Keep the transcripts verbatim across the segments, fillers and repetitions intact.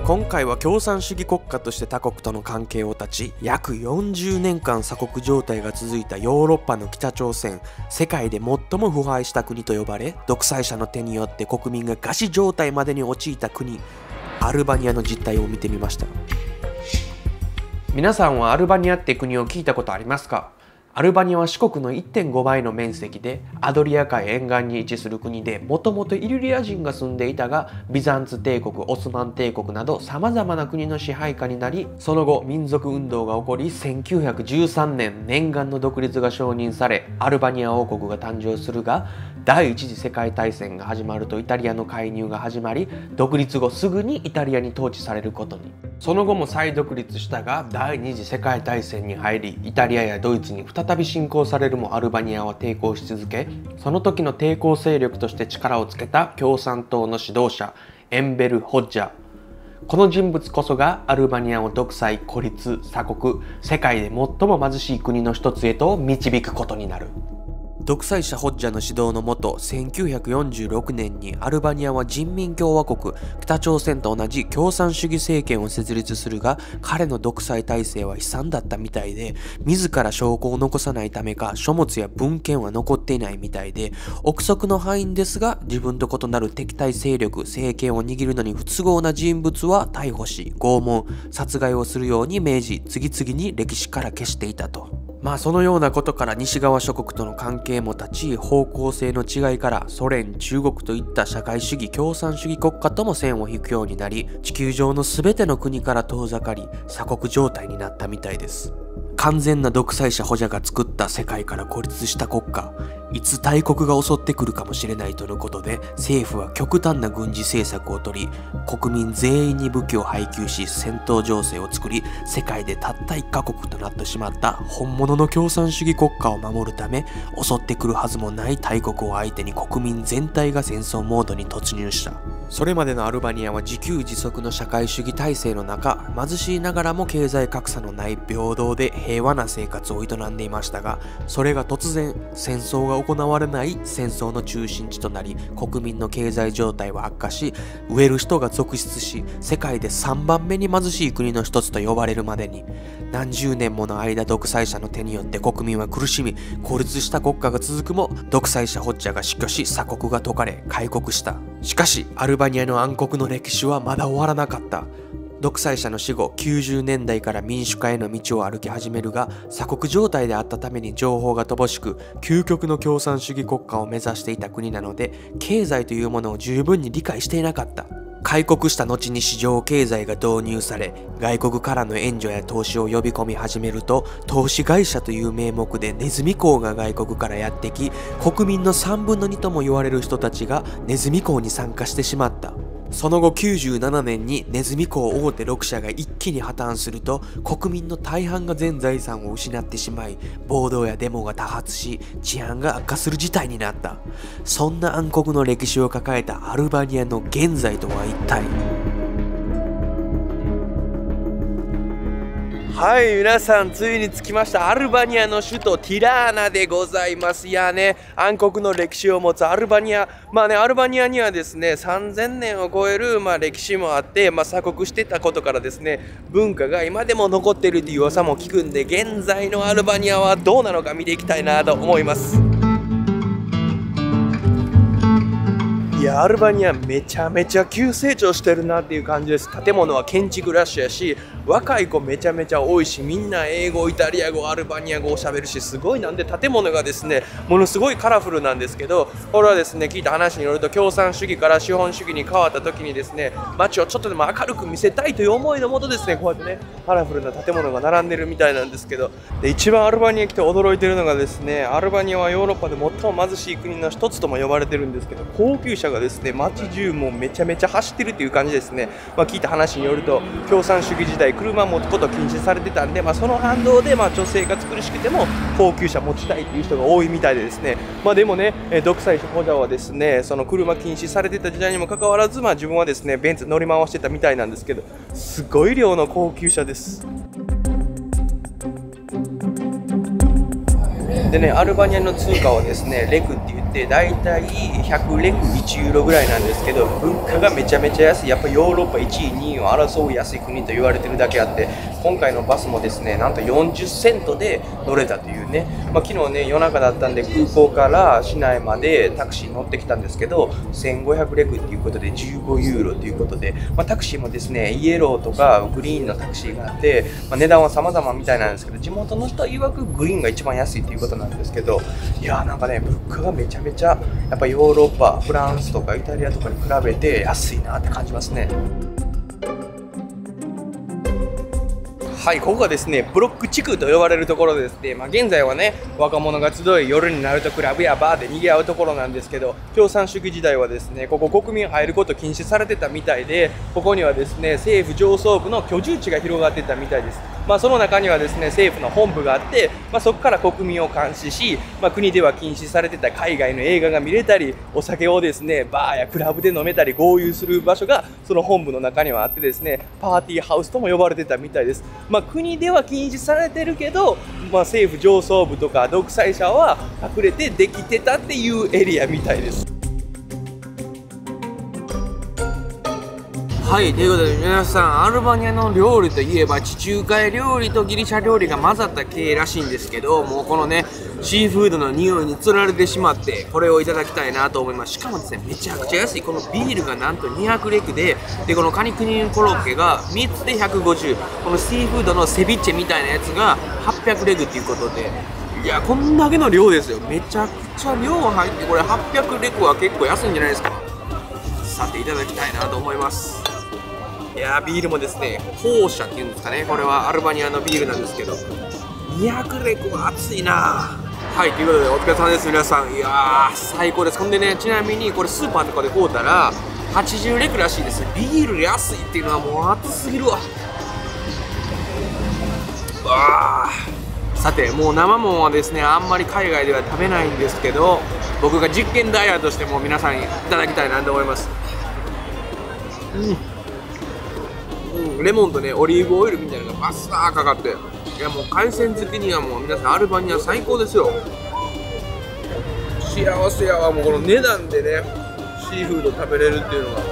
今回は共産主義国家として他国との関係を断ち、約よんじゅうねんかん鎖国状態が続いたヨーロッパの北朝鮮、世界で最も腐敗した国と呼ばれ、独裁者の手によって国民が餓死状態までに陥った国、アルバニアの実態を見てみました。皆さんはアルバニアって国を聞いたことありますか？アルバニアは四国の いってんご 倍の面積でアドリア海沿岸に位置する国で、もともとイリュリア人が住んでいたが、ビザンツ帝国、オスマン帝国などさまざまな国の支配下になり、その後民族運動が起こり、せんきゅうひゃくじゅうさんねん念願の独立が承認され、アルバニア王国が誕生するが、第一次世界大戦が始まるとイタリアの介入が始まり、独立後すぐにイタリアに統治されることに。その後も再独立したが、第二次世界大戦に入り、イタリアやドイツに再び侵攻されるもアルバニアは抵抗し続け、その時の抵抗勢力として力をつけた共産党の指導者エンベル・ホッジャ。この人物こそがアルバニアを独裁、孤立、鎖国、世界で最も貧しい国の一つへと導くことになる。独裁者ホッジャの指導のもと、せんきゅうひゃくよんじゅうろくねんにアルバニアは人民共和国、北朝鮮と同じ共産主義政権を設立するが、彼の独裁体制は悲惨だったみたいで、自ら証拠を残さないためか書物や文献は残っていないみたいで、憶測の範囲ですが、自分と異なる敵対勢力、政権を握るのに不都合な人物は逮捕し、拷問、殺害をするように命じ、次々に歴史から消していたと。まあそのようなことから西側諸国との関係も立ち、方向性の違いからソ連、中国といった社会主義共産主義国家とも線を引くようになり、地球上の全ての国から遠ざかり、鎖国状態になったみたいです。完全な独裁者ホジャが作った世界から孤立した国家、いつ大国が襲ってくるかもしれないとのことで、政府は極端な軍事政策を取り、国民全員に武器を配給し、戦闘情勢を作り、世界でたった一カ国となってしまった本物の共産主義国家を守るため、襲ってくるはずもない大国を相手に国民全体が戦争モードに突入した。それまでのアルバニアは自給自足の社会主義体制の中、貧しいながらも経済格差のない平等で平和な生活を営んでいましたが、それが突然戦争が行われない戦争の中心地となり、国民の経済状態は悪化し、飢える人が続出し、世界でさんばんめに貧しい国の一つと呼ばれるまでに。何十年もの間独裁者の手によって国民は苦しみ、孤立した国家が続くも、独裁者ホッジャが死去し、鎖国が解かれ開国した。しかしアルバニアの暗黒の歴史はまだ終わらなかった。独裁者の死後きゅうじゅうねんだいから民主化への道を歩き始めるが、鎖国状態であったために情報が乏しく、究極の共産主義国家を目指していた国なので、経済というものを十分に理解していなかった。開国した後に市場経済が導入され、外国からの援助や投資を呼び込み始めると、投資会社という名目でネズミ講が外国からやってき、国民のさんぶんのにとも言われる人たちがネズミ講に参加してしまった。その後きゅうじゅうななねんにネズミ講大手ろくしゃが一気に破綻すると、国民の大半が全財産を失ってしまい、暴動やデモが多発し、治安が悪化する事態になった。そんな暗黒の歴史を抱えたアルバニアの現在とは一体。はい、皆さんついに着きました。アルバニアの首都ティラーナでございます。いやね、暗黒の歴史を持つアルバニア、まあね、アルバニアにはですねさんぜんねんを超える、まあ、歴史もあって、まあ、鎖国してたことからですね、文化が今でも残っているという噂も聞くんで、現在のアルバニアはどうなのか見ていきたいなと思います。いや、アルバニアめちゃめちゃ急成長してるなっていう感じです。建物は建築ラッシュやし、若い子めちゃめちゃ多いし、みんな英語、イタリア語、アルバニア語をしゃべるし、すごい。なんで建物がですねものすごいカラフルなんですけど、これはですね聞いた話によると、共産主義から資本主義に変わった時にですね、街をちょっとでも明るく見せたいという思いのもとですね、こうやってねカラフルな建物が並んでるみたいなんですけど、で一番アルバニア来て驚いてるのがですね、アルバニアはヨーロッパで最も貧しい国の一つとも呼ばれてるんですけど、高級車がですね街中もめちゃめちゃ走ってるという感じですね。まあ、聞いた話によると、共産主義時代車持つこと禁止されてたんで、まあ、その反動でまあ女性が苦しくても高級車持ちたいっていう人が多いみたいでですね、まあ、でもね、独裁者ホジャはですねその車禁止されてた時代にもかかわらず、まあ、自分はですねベンツ乗り回してたみたいなんですけど、すごい量の高級車です。でね、アルバニアの通貨はですねレクって言ってってだいたいひゃくレクいちユーロぐらいなんですけど、物価がめちゃめちゃ安い。やっぱヨーロッパいちいにいを争う安い国と言われてるだけあって、今回のバスもですねなんとよんじゅっセントで乗れたというね、まあ、昨日ね夜中だったんで空港から市内までタクシー乗ってきたんですけど、せんごひゃくレクっていうことでじゅうごユーロということで、まあ、タクシーもですねイエローとかグリーンのタクシーがあって、まあ、値段は様々みたいなんですけど、地元の人は曰くグリーンが一番安いということなんですけど、いやーなんかね物価がめちゃめちゃやっぱヨーロッパ、フランスとかイタリアとかに比べて安いなって感じますね。はい、ここがですねブロック地区と呼ばれるところでですね、まあ、現在はね若者が集い夜になるとクラブやバーで賑わうところなんですけど、共産主義時代はですねここ国民入ること禁止されてたみたいで、ここにはですね政府上層部の居住地が広がってたみたいです。まあ、その中にはですね政府の本部があって、まあ、そこから国民を監視し、まあ、国では禁止されてた海外の映画が見れたり、お酒をですねバーやクラブで飲めたり豪遊する場所がその本部の中にはあってですね、パーティーハウスとも呼ばれてたみたいです。まあ、国では禁止されてるけど、まあ、政府上層部とか独裁者は隠れてできてたっていうエリアみたいです。はい、ということで皆さん、アルバニアの料理といえば地中海料理とギリシャ料理が混ざった系らしいんですけど、もうこのねシーフードの匂いにつられてしまってこれをいただきたいなと思います。しかもですねめちゃくちゃ安い。このビールがなんとにひゃくレクで、でこのカニクリームコロッケがみっつでひゃくごじゅう、このシーフードのセビッチェみたいなやつがはっぴゃくレクということで、いやこんだけの量ですよ。めちゃくちゃ量入って、これはっぴゃくレクは結構安いんじゃないですか。さていただきたいなと思います。いやービールもですねホシャっていうんですかね、これはアルバニアのビールなんですけど、にひゃくレクは熱いな。はい、ということでお疲れ様です皆さん。いやー最高です。ほんでね、ちなみにこれスーパーとかで買うたらはちじゅうレクらしいです。ビール安いっていうのはもう熱すぎるわ。わー、さてもう生もんはですねあんまり海外では食べないんですけど、僕が実験ダイヤとしても皆さんにいただきたいなと思います。うんうん、レモンとねオリーブオイルみたいなのがバッサーかかって、いやもう海鮮好きにはもう皆さんアルバニア最高ですよ。幸せやわ、もうこの値段でねシーフード食べれるっていうのが。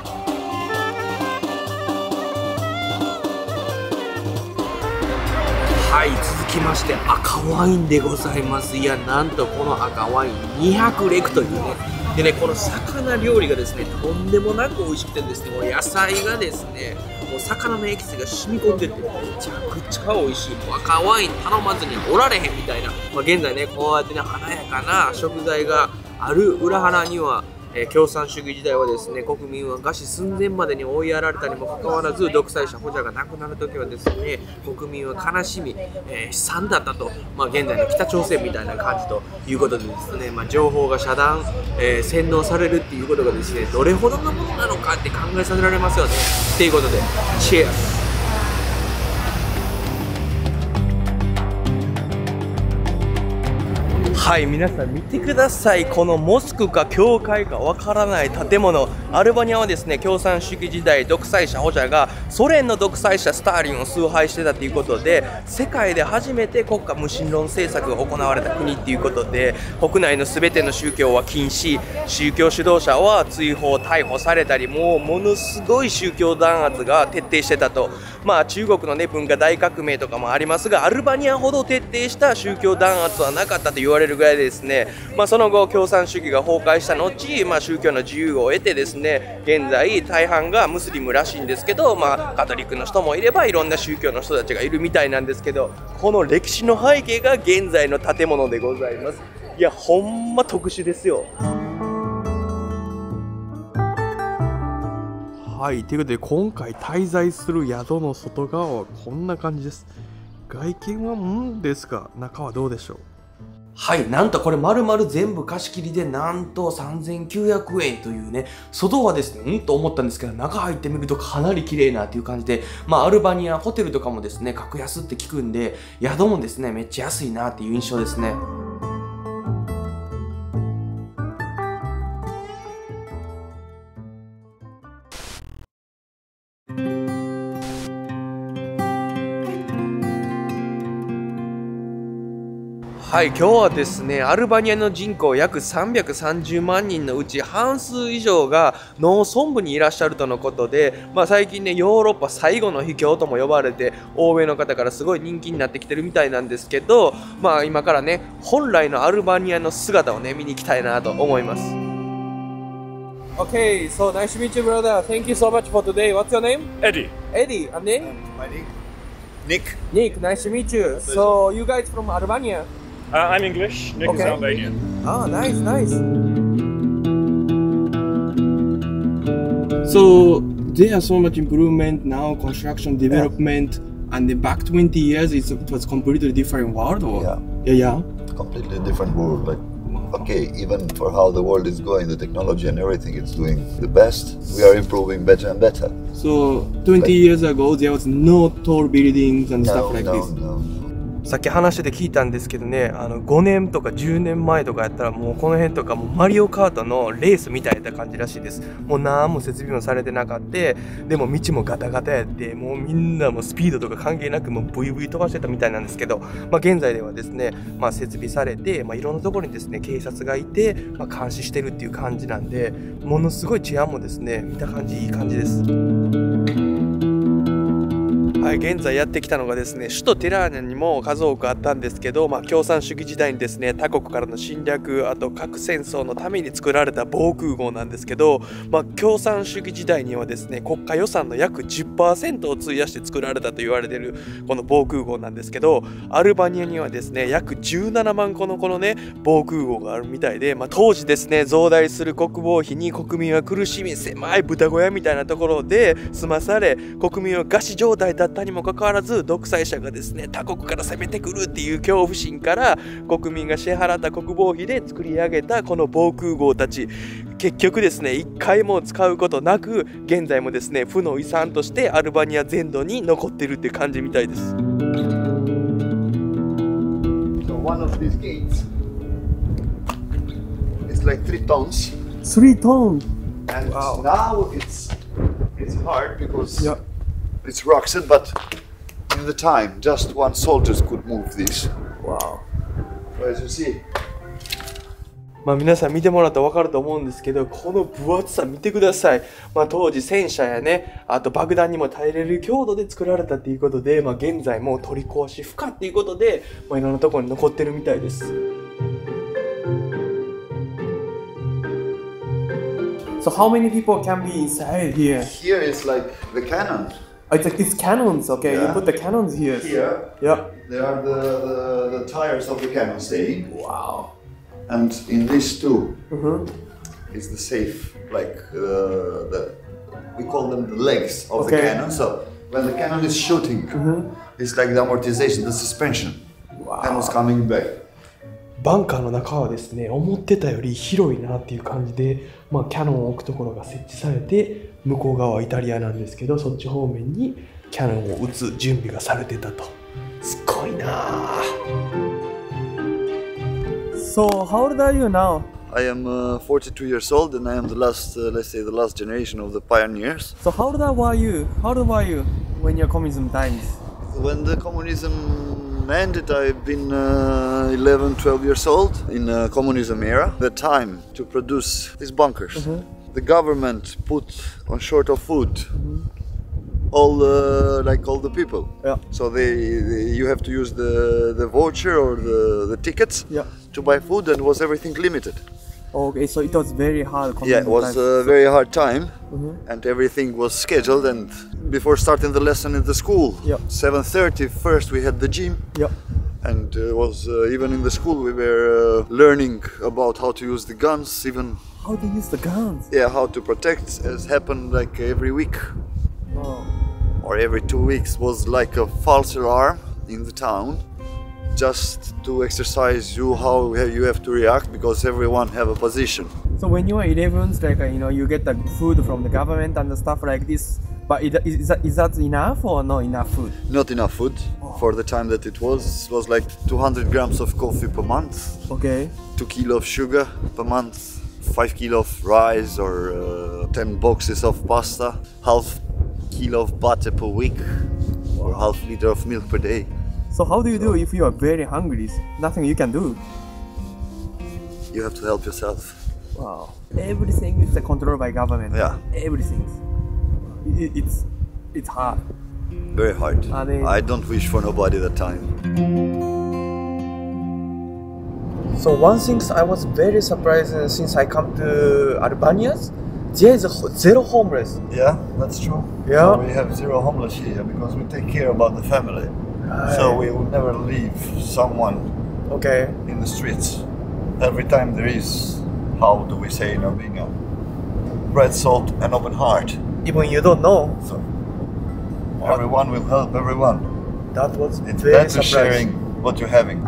はい、続きまして赤ワインでございます。いやなんとこの赤ワインにひゃくレクというね、でねこの魚料理がですねとんでもなく美味しくてですね、もう野菜がですねもう魚のエキスが染み込んでてめちゃくちゃ美味しい。もう赤ワイン頼まずにおられへんみたいな、まあ、現在ねこうやってね華やかな食材がある裏腹には、えー、共産主義時代はですね国民は餓死寸前までに追いやられたにもかかわらず、独裁者保者が亡くなる時はですね国民は悲しみ、えー、悲惨だったと、まあ、現在の北朝鮮みたいな感じということでですね、まあ、情報が遮断、えー、洗脳されるっていうことがですねどれほどのものなのかって考えさせられますよね。ということでチェアス。はい、皆さん見てください。このモスクか教会かわからない建物。アルバニアはですね共産主義時代独裁者保者がソ連の独裁者スターリンを崇拝してたということで、世界で初めて国家無神論政策が行われた国っていうことで、国内の全ての宗教は禁止、宗教指導者は追放逮捕されたり、もうものすごい宗教弾圧が徹底してたと。まあ中国のね文化大革命とかもありますが、アルバニアほど徹底した宗教弾圧はなかったと言われるぐらいですね、まあ、その後共産主義が崩壊した後、まあ、宗教の自由を得てですね現在大半がムスリムらしいんですけど、まあ、カトリックの人もいればいろんな宗教の人たちがいるみたいなんですけど、この歴史の背景が現在の建物でございます。いやほんま特殊ですよ。はい、ということで今回滞在する宿の外側はこんな感じです。外見はんですが中はどうでしょう。はい、なんとこれ丸々全部貸し切りでなんとさんぜんきゅうひゃくえんというね、外はですねうんと思ったんですけど中入ってみるとかなり綺麗なっていう感じで、まあアルバニアホテルとかもですね格安って聞くんで、宿もですねめっちゃ安いなっていう印象ですね。 はい、今日はですね、アルバニアの人口約さんびゃくさんじゅうまんにんのうち半数以上が農村部にいらっしゃるとのことで、まあ、最近ね、ヨーロッパ最後の秘境とも呼ばれて、欧米の方からすごい人気になってきてるみたいなんですけど、まあ今からね、本来のアルバニアの姿をね、見に行きたいなと思います。Okay, so nice to meet you, brother. Thank you so much for today. What's your name? Eddie. Eddie, and name? My name? Nick. Nick, nice to meet you. So you guys from Albania? Uh, I'm English. Nick Okay. is Albanian. Oh, nice, nice. So there are so much improvement now, construction development, and the back twenty years it's, it was completely different world. Or? Yeah. Yeah, yeah. Completely different world. Like, okay, even for how the world is going, the technology and everything, it's doing the best. We are improving better and better. So twenty Like- years ago there was no tall buildings and No, stuff like no, this. no. さっき話してて聞いたんですけどね、あのごねんとかじゅうねんまえとかやったらもうこの辺とかもうマリオカートのレースみたいな感じらしいです。もう何も設備もされてなかった。でも道もガタガタやって、もうみんなもうスピードとか関係なくもうブイブイ飛ばしてたみたいなんですけど、まあ、現在ではですね、まあ、設備されて、まあ、いろんなところにですね警察がいて、まあ、監視してるっていう感じなんで、ものすごい治安もですね見た感じいい感じです。はい、現在やってきたのがですね、首都テラーナにも数多くあったんですけど、まあ、共産主義時代にですね他国からの侵略、あと核戦争のために作られた防空壕なんですけど、まあ、共産主義時代にはですね国家予算の約 じゅっパーセント を費やして作られたと言われているこの防空壕なんですけど、アルバニアにはですね約じゅうななまんこのこのね防空壕があるみたいで、まあ、当時ですね増大する国防費に国民は苦しみ、狭い豚小屋みたいなところで済まされ、国民は餓死状態だったにもかかわらず独裁者がですね他国から攻めてくるっていう恐怖心から国民が支払った国防費で作り上げたこの防空壕たち、結局ですね一回も使うことなく現在もですね負の遺産としてアルバニア全土に残ってるって感じみたいです。 So one of these gates is like three tons, three tons. and Wow. now it's it's hard because Yeah. it's rocks, but in the time, just one soldier could move this. Wow. So as you see, まあ皆さん見てもらったら分かると思うんですけど、この分厚さ見てください。まあ当時戦車やね、あと爆弾にも耐えれる強度で作られたっていうことで、まあ現在もう取り壊し不可っていうことで、まあいろんなところに残ってるみたいです。So how many people can be inside here? here is like the cannon. Oh, it's like these cannons, okay? Yeah. You put the cannons here. Here, Yeah. there are the, the, the tires of the cannon staying, Wow. and in these two Mm-hmm. is the safe, like uh, the we call them the legs of Okay. the cannon. So when the cannon is shooting, it's like the amortization, the suspension. Wow. Cannon's coming back. バンカーの中はですね、思ってたより広いなっていう感じで、まあ、キャノンを置くところが設置されて、向こう側はイタリアなんですけど、そっち方面にキャノンを撃つ準備がされてたと。すごいなあ。So, how old are you now? I am uh, forty-two years old, and I am the last, uh, let's say, the last generation of the pioneers. So, how old were you? How old were you when your communism times? When the communism ended, I've been uh, eleven, twelve years old in uh, communism era. The time to produce these bunkers. Mm-hmm. The government put on short of food all uh, like all the people. Yeah. So they, they you have to use the the voucher or the, the tickets Yeah. to buy food, and was everything limited. Okay, so it was very hard. Yeah, it was a very hard time, Mhm. and everything was scheduled. And before starting the lesson in the school, Yeah. seven thirty first we had the gym. Yeah. And uh, was uh, even in the school we were uh, learning about how to use the guns, even How to use the guns? yeah how to protect, as happened like every week Oh. or every two weeks was like a false alarm in the town, just to exercise you how you have to react, because everyone have a position. So when you are elevens, like uh, you know, you get the food from the government and the stuff like this. But is, is, that, is that enough or not enough food? Not enough food for the time that it was. It was like two hundred grams of coffee per month, Okay. two kilo of sugar per month, five kilo of rice, or uh, ten boxes of pasta, half kilo of butter per week, or half liter of milk per day. So how do you do if you are very hungry? Nothing you can do. You have to help yourself. Wow. Everything is controlled by government. Yeah. Everything. It, it's it's hard. Very hard. I mean- I don't wish for nobody that time. So one thing I was very surprised uh, since I come to Albania, there is a ho- zero homeless. Yeah, that's true. Yeah. So we have zero homeless here because we take care about the family. So we will never leave someone Okay. in the streets. Every time there is, how do we say in Albania? Bread, salt, and open heart. Even you don't know. So everyone will help everyone. That was It's very better surprising. sharing what you're having.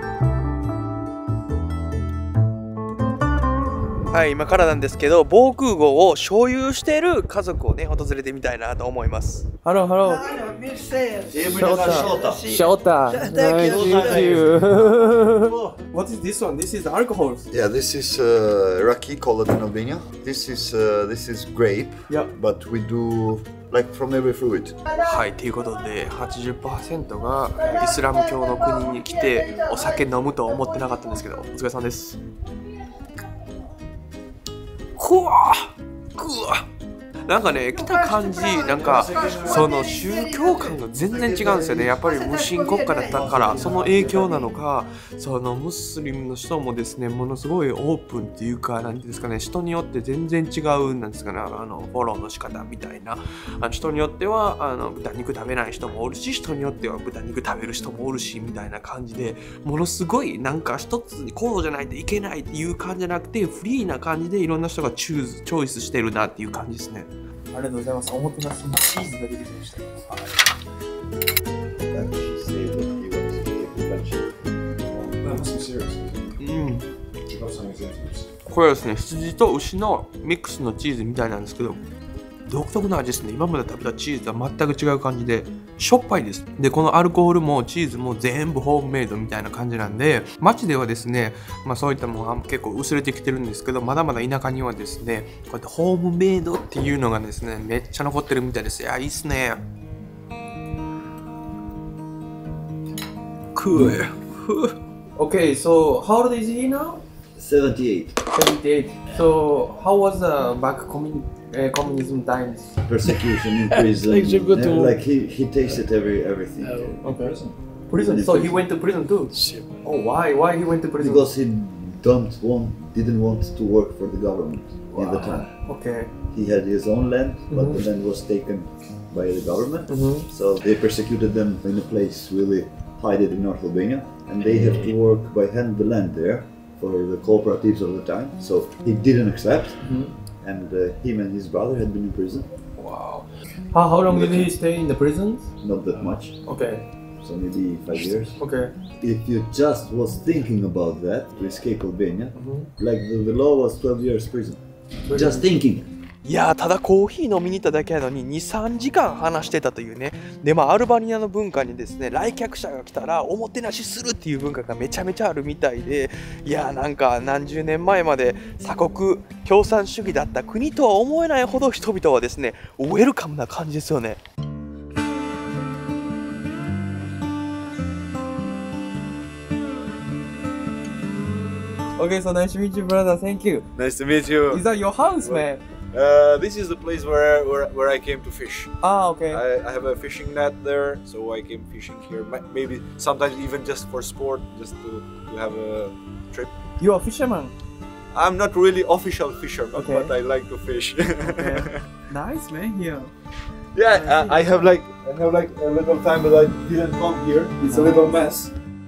はい、今からなんですけど、防空壕を所有している家族をね、訪れてみたいなと思います。Hello, hello. Shota. Shota. Nice to meet you. What is this one? This is alcohol. Yeah, this is uh, raki, call it in Albania. This is uh, this is grape, Yeah. but we do like from every fruit. はい、ということで はちじゅっパーセント がイスラム教の国に来てお酒飲むとは思ってなかったんですけど、お疲れさんです。くわーくわなんかね、来た感じ、なんかその宗教観が全然違うんですよね。やっぱり無神国家だったからその影響なのか、そのムスリムの人もですね、ものすごいオープンっていうか、なんていうんですかね、人によって全然違うなんですかね、あのフォローの仕方みたいな、あの人によってはあの豚肉食べない人もおるし、人によっては豚肉食べる人もおるしみたいな感じで、ものすごいなんか一つにこうじゃないといけないっていう感じじゃなくて、フリーな感じでいろんな人がチューズチョイスしてるなっていう感じですね。ありがとうございます。おもてなしにチーズが出てきました。うん。これはですね、羊と牛のミックスのチーズみたいなんですけど、独特な味ですね。今まで食べたチーズとは全く違う感じで、しょっぱいです。で、このアルコールもチーズも全部ホームメイドみたいな感じなんで、街ではですね、まあそういったものは結構薄れてきてるんですけど、まだまだ田舎にはですね、こうやってホームメイドっていうのがですね、めっちゃ残ってるみたいです。いや、いいっすね。Cool. Okay, so how old is he now? seventy-eight. seventy-eight. So how was the back commun uh, communism times? Persecution in prison. Like, you go to- Yeah, like he, he tasted every everything. Okay. Prison. So he went to prison too. Oh, why? Why he went to prison? Because he don't want didn't want to work for the government in the time. Okay. He had his own land, but Mhm. the land was taken by the government. Mhm. So they persecuted them in a place really hidden in North Albania, and they have to work by hand the land there for the cooperatives of the time. So he didn't accept, Mhm. and uh, him and his brother had been in prison. Wow. How, how long did he stay in the prison? Not that much, Okay. so maybe five years. Okay. If you just was thinking about that to escape Albania, Mhm. like the, the law was twelve years prison. Just thinking. いやー、ただコーヒー飲みに行っただけなのにに、さんじかん話してたというね。で、まあアルバニアの文化にですね、来客者が来たらおもてなしするっていう文化がめちゃめちゃあるみたいで、いやー、なんか何十年前まで鎖国共産主義だった国とは思えないほど人々はですね、ウェルカムな感じですよね。Okay, so nice to meet you, brother. Thank you. Nice to meet you. Is that your house, man? Uh, this is the place where, where where I came to fish. Ah, okay. I, I have a fishing net there, so I came fishing here. Ma- Maybe sometimes even just for sport, just to, to have a trip. You are a fisherman. I'm not really official fisherman, Okay. but I like to fish. Okay. Nice, man. Here. Yeah, I, I have like I have like a little time, but I didn't come here. It's a little mess.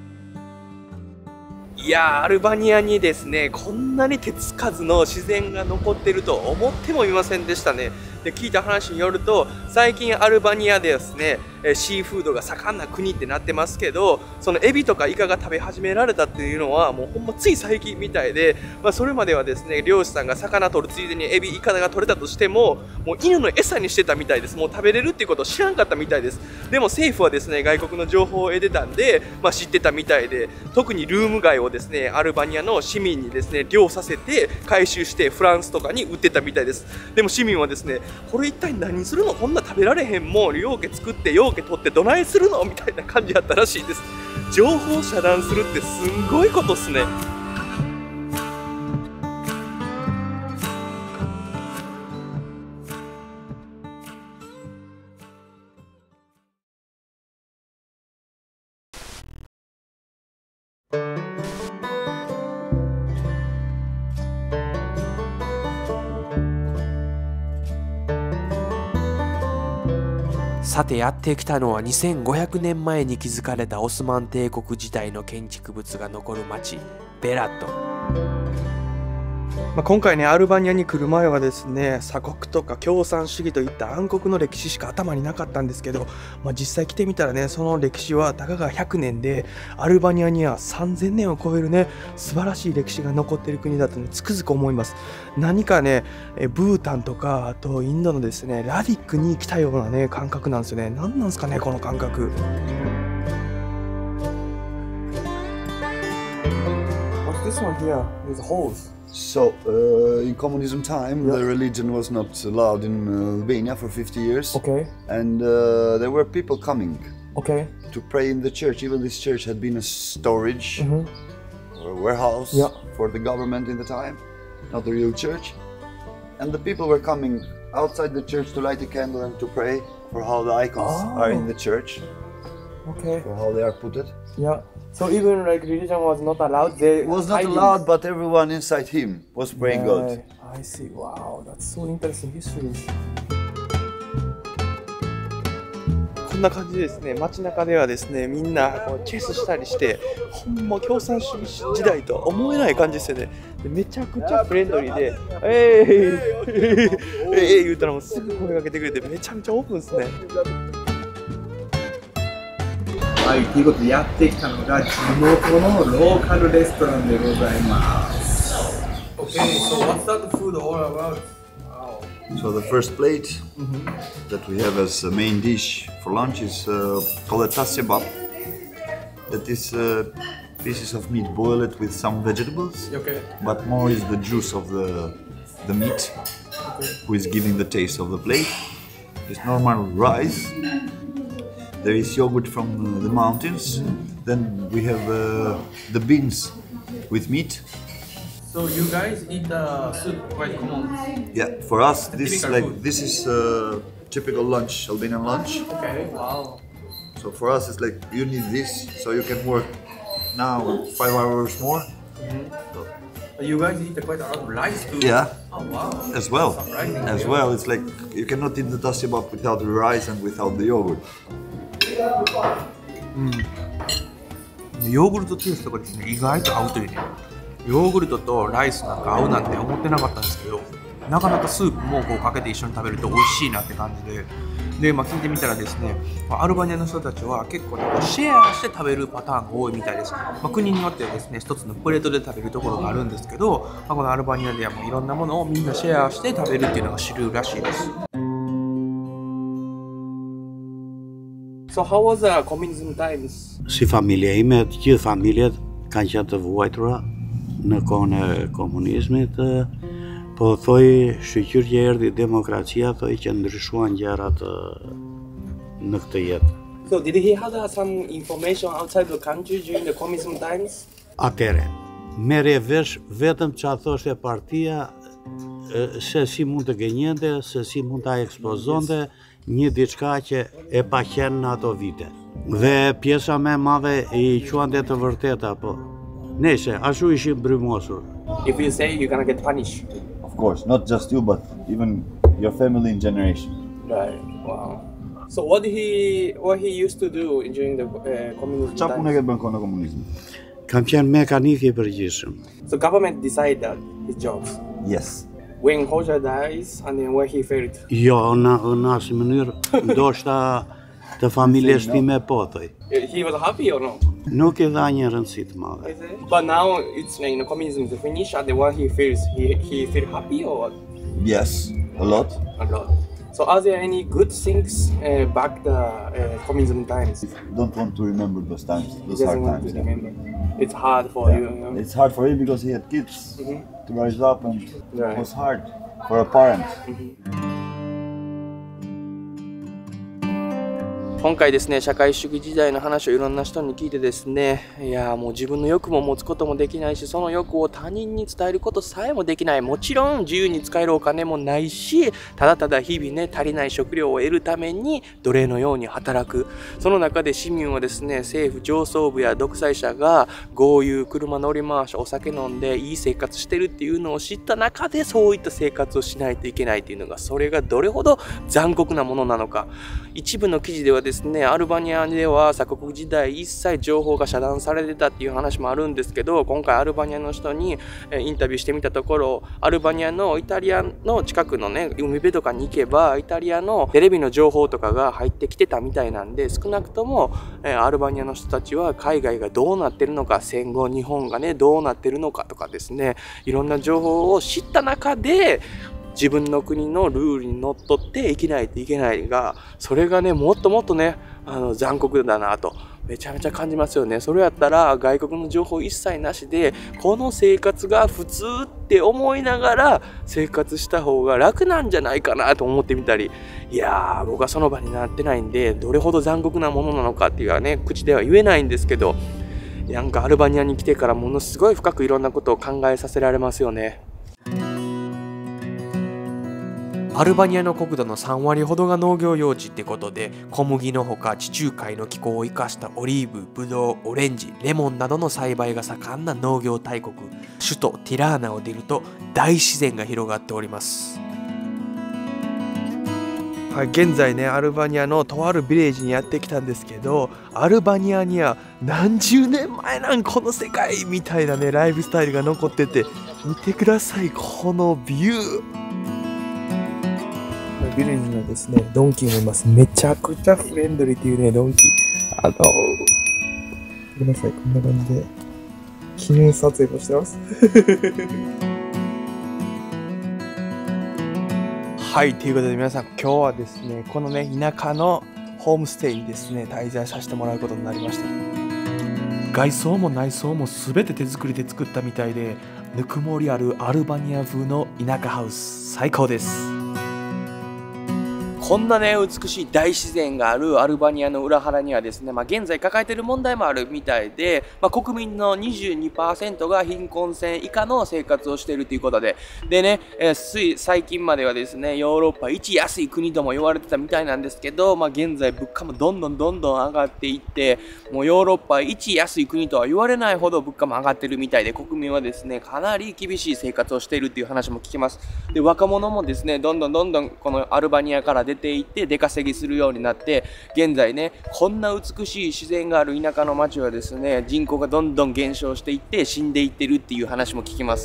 いやー、アルバニアにですね、こんなに手つかずの自然が残ってると思ってもみませんでしたね。で、聞いた話によると、最近アルバニアでですね、シーフードが盛んな国ってなってますけど、そのエビとかイカが食べ始められたっていうのはもうほんまつい最近みたいで、まあ、それまではですね、漁師さんが魚取るついでにエビイカが取れたとしても、もう犬の餌にしてたみたいです。もう食べれるっていうことを知らんかったみたいです。でも政府はですね、外国の情報を得てたんで、まあ、知ってたみたいで、特にルーム街をですね、アルバニアの市民にですね、漁させて回収してフランスとかに売ってたみたいです。でも市民はですね、 これ一体何するの、こんな食べられへんもんようけ作ってようけ取ってどないするのみたいな感じやったらしいです。情報遮断するってすんごいことっすね。さてやってきたのはにせんごひゃくねんまえに築かれたオスマン帝国時代の建築物が残る町ベラット。まあ、今回ねアルバニアに来る前はですね鎖国とか共産主義といった暗黒の歴史しか頭になかったんですけど、まあ、実際来てみたらねその歴史はたかがひゃくねんでアルバニアにはさんぜんねんを超えるね素晴らしい歴史が残っている国だとつくづく思います。何かねブータンとかあとインドのですねラディックに来たようなね感覚なんですよね。何なんですかねこの感覚。What's this one here? There's holes. So, uh, in communism time, Yeah. the religion was not allowed in uh, Albania for fifty years. Okay. And uh, there were people coming Okay. to pray in the church. Even this church had been a storage Mm-hmm. or a warehouse Yeah. for the government in the time, not a real church. And the people were coming outside the church to light a candle and to pray for how the icons Oh. are in the church, Okay. for how they are put it. Yeah. So even like religion was not allowed. They It was not hiding. allowed, but everyone inside him was praying God. Yeah, I see. Wow, that's so interesting history. こんな感じですね。街中ではですね、みんなこうチェスしたりして、ほんま共産主義時代とは思えない感じですよね。でめちゃくちゃフレンドリーで、えーい、えーい言うたらもうすぐ声かけてくれて、めちゃめちゃオープンですね。 はい、ということでやってきたのが地元のローカルレストランでございます。Okay, so what's that food all about? Wow. So the first plate that we have as a main dish for lunch is uh, called a tassebab. That is uh, pieces of meat boiled with some vegetables, Okay. but more is the juice of the the meat, who is giving the taste of the plate. It's normal rice. There is yogurt from uh, the mountains. Then we have uh, the beans with meat. So you guys eat the soup quite common. Yeah, for us this Typical like food. this is uh, typical lunch, Albanian lunch. Okay. Wow. So for us it's like you need this so you can work now five hours more. So, You guys eat quite a lot of rice too. yeah, Oh wow. as well. Surprising. As well, it's like you cannot eat the tassebab without the rice and without the yogurt. ヨーグルトジュースとかですね、意外と合うというね。ヨーグルトとライスなんか合うなんて思ってなかったんですけど、なかなかスープもこうかけて一緒に食べると美味しいなって感じで、で、まあ、聞いてみたらですね、アルバニアの人たちは結構ね、こうシェアして食べるパターンが多いみたいです。まあ、国によってはですね、一つのプレートで食べるところがあるんですけど、まあ、このアルバニアではもういろんなものをみんなシェアして食べるっていうのが主流らしいです。So how was the communism times? Si familje ime, të gjithë familjet kanë qenë të vuajtura në kohën e komunizmit, po thoj shqyqyr që erdhi demokracia, thoj që ndryshuan gjërat në këtë jetë. So did he have some information outside the country during the communism times? Atere, merje vesh vetëm që a thoshte partia se si mund të gënjente, se si mund ta ekspozonte një diçka që e pa qenë në ato vite. Dhe pjesa më e madhe i quante të vërteta, po nese, ashtu ishim brymosur. If you say you're gonna get punished. Of course, not just you, but even your family in generation. Right. Wow. So what did he what he used to do during the uh, communism Çfarë punë times? ke bën kohën e komunizmit? Kam qenë mekanik i përgjithshëm. So government decided his jobs. Yes. When Hoxha dies and then when he failed. Jo, në, në asnjë mënyrë, ndoshta të familjes time po thoj. He was happy or no? Nuk i dha një rëndësi të madhe. But now it's like, you know, communism is finished and then when he feels he he feel happy or what? Yes, a lot. A lot. So are there any good things uh, back the uh, communism times? Don't want to remember those times, He those hard doesn't want times. to yeah. remember. It's hard for Yeah. you, you know? It's hard for him because he had kids Mhm. to rise up, and Right. it was hard for a parent. 今回ですね、社会主義時代の話をいろんな人に聞いてですね、いやもう自分の欲も持つこともできないし、その欲を他人に伝えることさえもできない。もちろん自由に使えるお金もないし、ただただ日々ね、足りない食料を得るために奴隷のように働く。その中で市民はですね、政府上層部や独裁者が豪遊、車乗り回し、お酒飲んでいい生活してるっていうのを知った中で、そういった生活をしないといけないっていうのが、それがどれほど残酷なものなのか。一部の記事ではですね、アルバニアでは鎖国時代一切情報が遮断されてたっていう話もあるんですけど、今回アルバニアの人にインタビューしてみたところ、アルバニアのイタリアの近くのね、海辺とかに行けばイタリアのテレビの情報とかが入ってきてたみたいなんで、少なくともアルバニアの人たちは海外がどうなってるのか、戦後日本がねどうなってるのかとかですね、いろんな情報を知った中で自分の国のルールにのっとって生きないといけないが、それがねもっともっとねあの残酷だなとめちゃめちゃ感じますよね。それやったら外国の情報一切なしでこの生活が普通って思いながら生活した方が楽なんじゃないかなと思ってみたり、いやー僕はその場になってないんでどれほど残酷なものなのかっていうのはね口では言えないんですけど、なんかアルバニアに来てからものすごい深くいろんなことを考えさせられますよね。アルバニアの国土のさんわりほどが農業用地ってことで、小麦のほか地中海の気候を生かしたオリーブ、ブドウ、オレンジ、レモンなどの栽培が盛んな農業大国、首都ティラーナを出ると大自然が広がっております。はい、現在ねアルバニアのとあるビレッジにやってきたんですけど、アルバニアには何十年前なんこの世界みたいなねライフスタイルが残ってて、見てくださいこのビュー。ビレッジにはですねドンキーもいます。めちゃくちゃフレンドリーっていうねドンキー、あのごめんなさい、こんな感じで記念撮影もしてますはい、ということで皆さん今日はですねこのね田舎のホームステイにですね滞在させてもらうことになりました。外装も内装も全て手作りで作ったみたいで、ぬくもりあるアルバニア風の田舎ハウス最高です。こんなね美しい大自然があるアルバニアの裏腹にはですね、まあ、現在抱えている問題もあるみたいで、まあ、国民の にじゅうにパーセント が貧困線以下の生活をしているということで、でね、えー、つい最近まではですねヨーロッパ一安い国とも言われてたみたいなんですけど、まあ、現在物価もどんどんどんどん上がっていって、もうヨーロッパ一安い国とは言われないほど物価も上がってるみたいで、国民はですねかなり厳しい生活をしているという話も聞きます。で若者もですねどんどんどんどんこのアルバニアから出ていって出稼ぎするようになって、現在ねこんな美しい自然がある田舎の町はですね人口がどんどん減少していって死んでいってるっていう話も聞きます。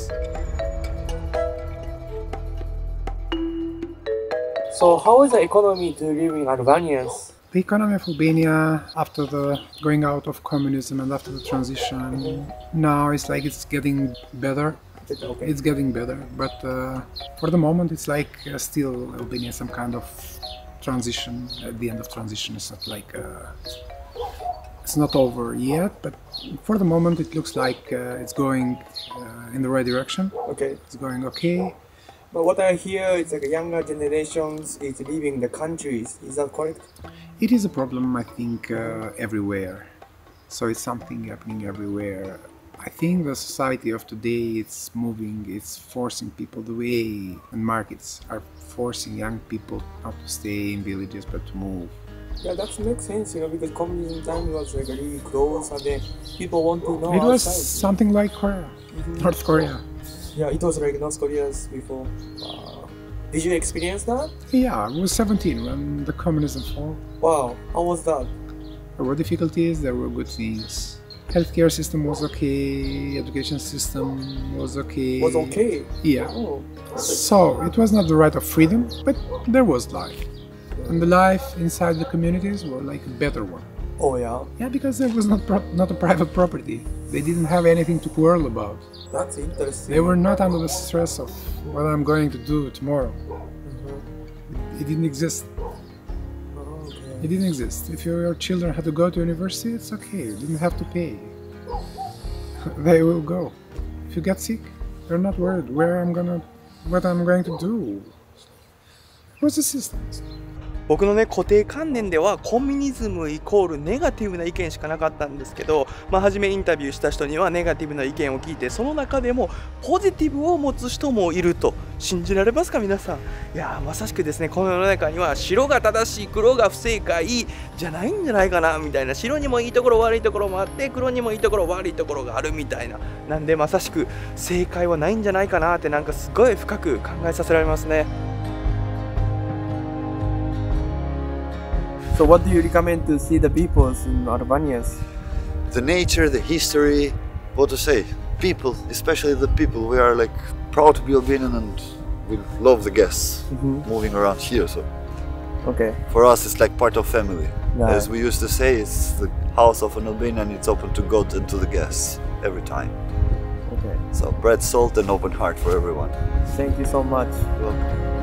So how is the economy to live in Albanians? The economy of Albania after the going out of communism and after the transition, now it's like it's getting better. Okay. It's getting better, but uh, for the moment it's like uh, still Albania some kind of transition. At the end of transition, it's not like uh, it's not over yet, but for the moment it looks like uh, it's going uh, in the right direction. Okay. It's going okay. But what I hear is like younger generations is leaving the countries. Is that correct? It is a problem, I think, uh, everywhere. So it's something happening everywhere. I think the society of today it's moving, it's forcing people the way, and markets are forcing young people not to stay in villages but to move. Yeah, that makes sense, you know, because communism time was like really close and then people want to know It was outside. something like Korea, mm-hmm. North Korea. Yeah, it was like North Korea's before. Uh, did you experience that? Yeah, I was seventeen when the communism fell. Wow, how was that? There were difficulties, there were good things. Healthcare system was okay, education system was okay. Was okay? Yeah. Oh, so it was not the right of freedom, but there was life. And the life inside the communities were like a better one. oh yeah, Yeah, because there was not pro not a private property. They didn't have anything to quarrel about. that's interesting. They were not under the stress of what I'm going to do tomorrow. Mhm. It didn't exist. Oh, okay. It didn't exist. If your children had to go to university, it's okay. You didn't have to pay. They will go. If you get sick, they're not worried where I'm gonna, what I'm going to do. It was a system. 僕のね固定観念ではコミュニズムイコールネガティブな意見しかなかったんですけど、まあ、初めインタビューした人にはネガティブな意見を聞いて、その中でもポジティブを持つ人もいると信じられますか皆さん。いやーまさしくですね、この世の中には白が正しい黒が不正解じゃないんじゃないかなみたいな、白にもいいところ悪いところもあって黒にもいいところ悪いところがあるみたいな、なんでまさしく正解はないんじゃないかなってなんかすごい深く考えさせられますね。 So what do you recommend to see the peoples in Albania? The nature, the history, what to say? People, especially the people. We are like proud to be Albanian and we love the guests Mhm. moving around here. So Okay. for us, it's like part of family. Yeah. As we used to say, it's the house of an Albanian. It's open to God and to the guests every time. Okay. So bread, salt, and open heart for everyone. Thank you so much. You're welcome.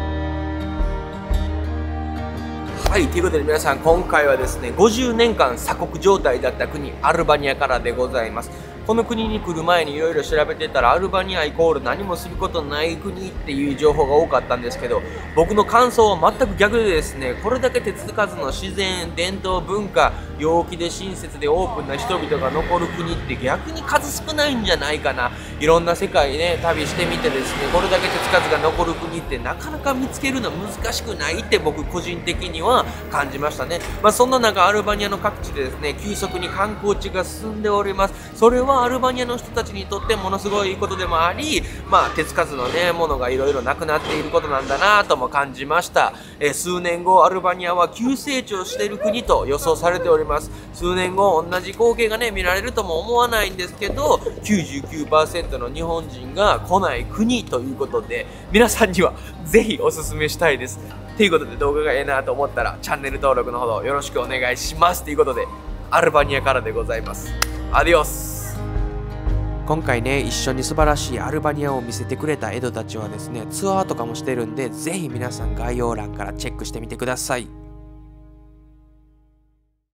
はい、ということで皆さん、今回はですねごじゅうねんかん鎖国状態だった国アルバニアからでございます。この国に来る前にいろいろ調べてたらアルバニアイコール何もすることない国っていう情報が多かったんですけど、僕の感想は全く逆でですね、これだけ手つかずの自然、伝統、文化、陽気で親切でオープンな人々が残る国って逆に数少ないんじゃないかな。いろんな世界ね旅してみてですね、これだけ手つかずが残る国ってなかなか見つけるの難しくないって僕個人的には感じましたね。まあそんな中アルバニアの各地でですね急速に観光地が進んでおります。それはアルバニアの人たちにとってものすごいいいことでもあり、まあ手つかずのねものがいろいろなくなっていることなんだなとも感じました。えー、数年後アルバニアは急成長している国と予想されております。数年後同じ光景がね見られるとも思わないんですけど、 きゅうじゅうきゅうパーセント の日本人が来ない国ということで、皆さんにはぜひおすすめしたいです。ということで動画がええなと思ったらチャンネル登録のほどよろしくお願いしますということで、アルバニアからでございます。アディオス。今回ね一緒に素晴らしいアルバニアを見せてくれたエドたちはですねツアーとかもしてるんで、ぜひ皆さん概要欄からチェックしてみてください。